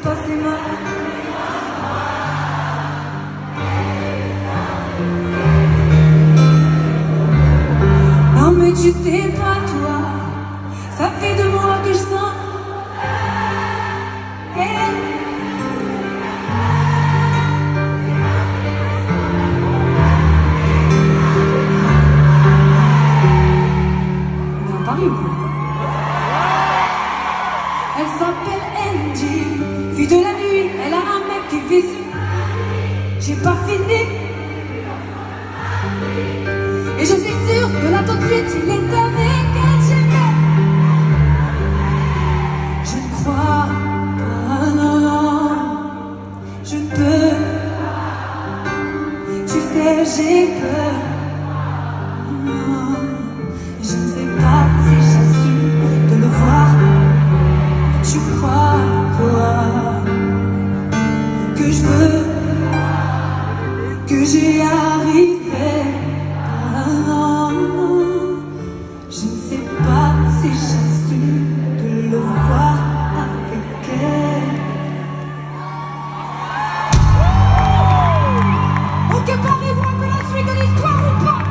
pas ses mains. Non mais tu sais pas toi, ça fait 2 mois que je sens. Elle s'appelle Angie, fille de la nuit, elle a un mec qui vise. J'ai pas fini. Et je suis sûre que là tout de suite il est avec elle. Je ne crois pas, non, non, je ne peux. Tu sais, j'ai peur. Non, je ne sais pas si j'assume de le voir. Tu crois, toi, que je veux, que j'y arriverai? Non, je ne sais pas si j'assume de le voir avec elle. Ok, parlez-vous un peu la suite de l'histoire ou pas?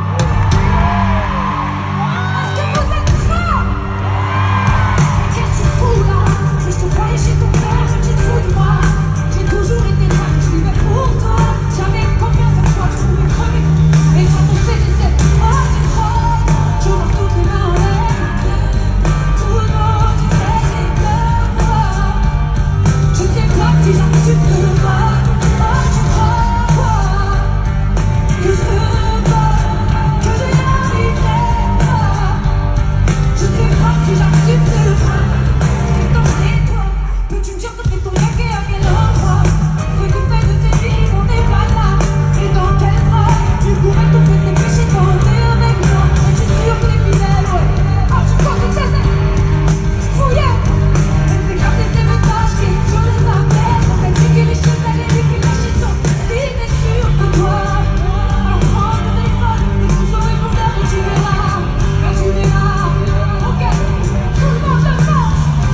Est-ce que vous êtes prêts? Qu'est-ce que tu fous là? Si je te croyais chez ton père, tu te fous de moi. J'ai toujours été là, je vivais pour toi. J'avais confiance en toi, je pouvais crever. Et quand on fait des scènes, oh tu crois, je vois toutes les mains en l'air. Tout non, tu sais, j'ai peur. Je sais pas si j'assume de le voir. Oh tu crois, que je veux pas, que j'y arriverai pas. Je sais pas si j'assume de le voir. Peux-tu me dire ce que ton mec est à quel endroit? Ce qui fait de ces vies, on n'est pas là. Et dans quel bras tu pourrais tout faire tes péchés quand t'es avec moi? Et tu suis que les fidèles, ouais. Ah, tu crois que tu sais, fouillette. Elle fait garder ses messages qui je le savais. Elle dit qu'il est chez elle et lui qu'il est chez son. Si t'es sûr de toi, alors prends ton téléphone et tu saurais mon heure et tu verras. Et tu verras. Ok, tout le monde le sent.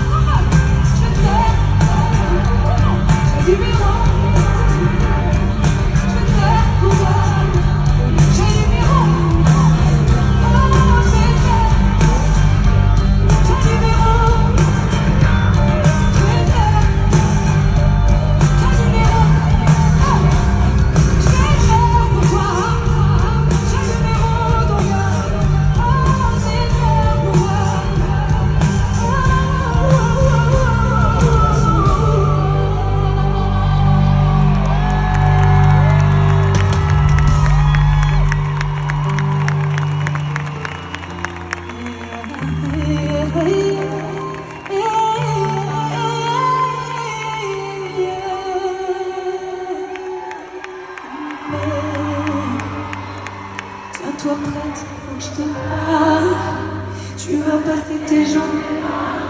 Tiens-toi prête, faut que je te parle. Tu vas passer tes journées.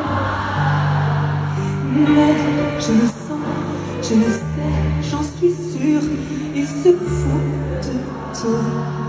Mais je le sens, je le sais, j'en suis sûre. Il se fout de toi.